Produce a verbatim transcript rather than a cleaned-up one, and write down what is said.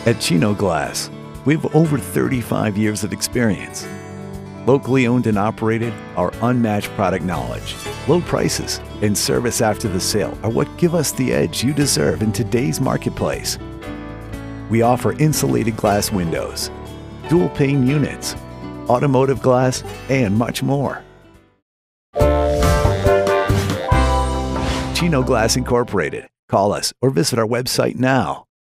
At Chino Glass, we have over thirty-five years of experience. Locally owned and operated, our unmatched product knowledge, low prices, and service after the sale are what give us the edge you deserve in today's marketplace. We offer insulated glass windows, dual pane units, automotive glass, and much more. Chino Glass Incorporated. Call us or visit our website now.